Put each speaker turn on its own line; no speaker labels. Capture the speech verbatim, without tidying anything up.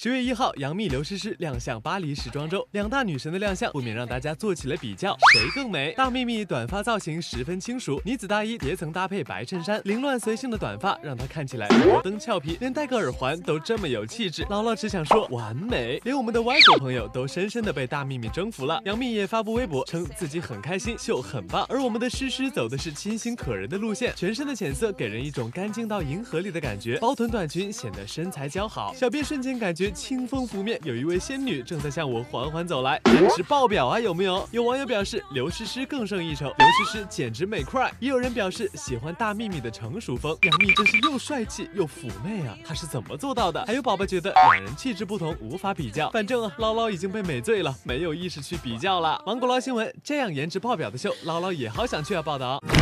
十月一号，杨幂、刘诗诗亮相巴黎时装周，两大女神的亮相不免让大家做起了比较，谁更美？大幂幂短发造型十分轻熟，呢子大衣叠层搭配白衬衫，凌乱随性的短发让她看起来摩登俏皮，连戴个耳环都这么有气质。姥姥只想说完美，连我们的外国朋友都深深的被大幂幂征服了。杨幂也发布微博称自己很开心，秀很棒。而我们的诗诗走的是清新可人的路线，全身的浅色给人一种干净到银河里的感觉，包臀短裙显得身材姣好，小编瞬间感觉清风拂面，有一位仙女正在向我缓缓走来，颜值爆表啊，有没有？有网友表示刘诗诗更胜一筹，刘诗诗简直美快。也有人表示喜欢大幂幂的成熟风，杨幂真是又帅气又妩媚啊，她是怎么做到的？还有宝宝觉得两人气质不同，无法比较。反正啊，捞捞已经被美醉了，没有意识去比较了。芒果捞新闻，这样颜值爆表的秀，捞捞也好想去啊！报道。